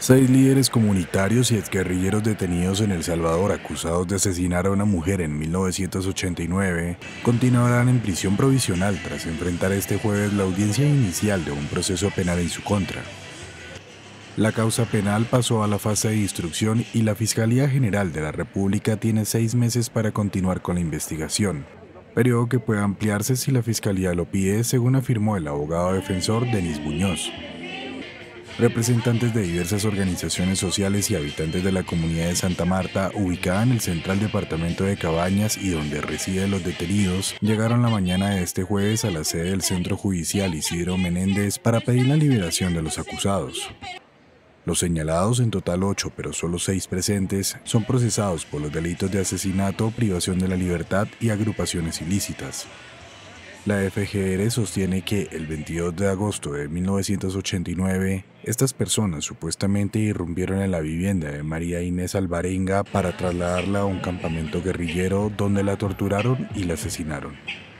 Seis líderes comunitarios y exguerrilleros detenidos en El Salvador acusados de asesinar a una mujer en 1989 continuarán en prisión provisional tras enfrentar este jueves la audiencia inicial de un proceso penal en su contra. La causa penal pasó a la fase de instrucción y la Fiscalía General de la República tiene 6 meses para continuar con la investigación, periodo que puede ampliarse si la Fiscalía lo pide, según afirmó el abogado defensor Denis Muñoz. Representantes de diversas organizaciones sociales y habitantes de la comunidad de Santa Marta, ubicada en el central departamento de Cabañas y donde residen los detenidos, llegaron la mañana de este jueves a la sede del Centro Judicial Isidro Menéndez para pedir la liberación de los acusados. Los señalados, en total 8, pero solo 6 presentes, son procesados por los delitos de asesinato, privación de la libertad y agrupaciones ilícitas. La FGR sostiene que el 22 de agosto de 1989, estas personas supuestamente irrumpieron en la vivienda de María Inés Alvarenga para trasladarla a un campamento guerrillero donde la torturaron y la asesinaron.